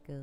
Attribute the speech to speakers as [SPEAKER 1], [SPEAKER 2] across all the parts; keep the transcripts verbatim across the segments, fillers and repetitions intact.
[SPEAKER 1] go.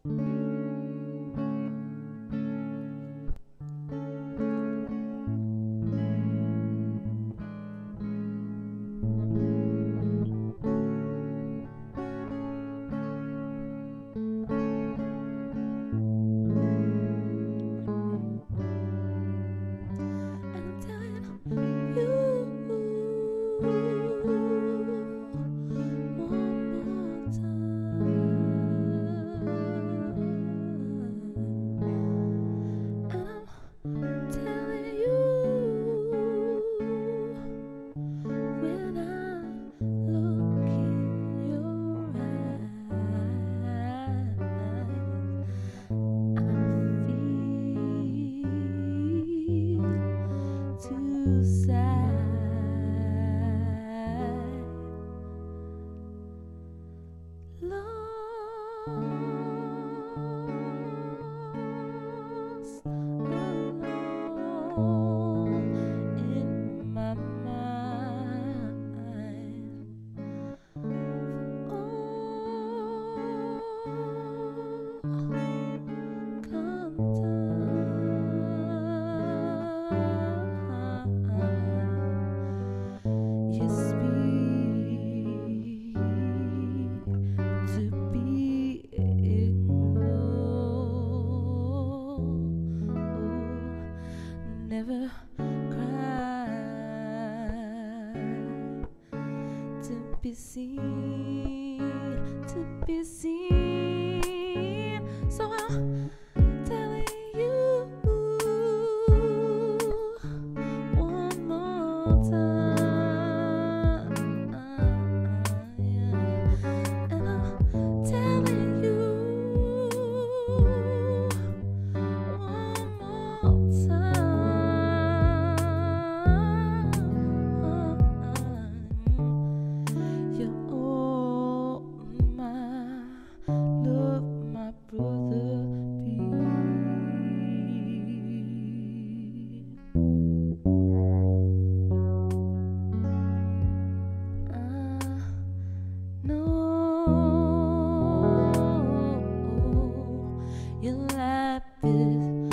[SPEAKER 2] Never cry to be seen, to be seen. So I'm telling you one more time, yeah. And I'm telling you one more time. Your life is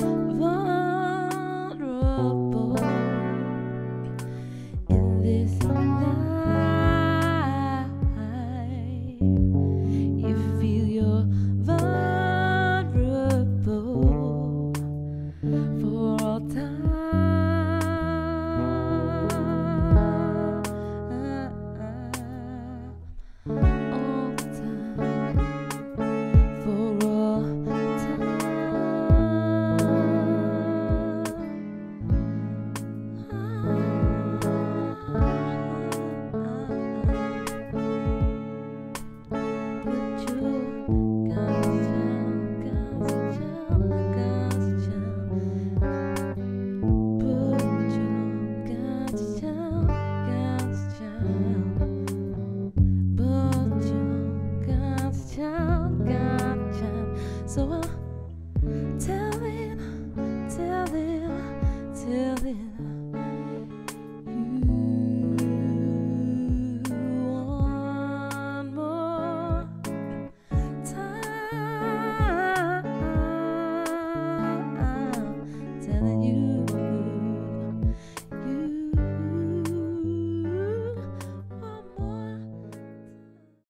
[SPEAKER 2] vulnerable in this life. You feel you're vulnerable for all time. All time. For all time.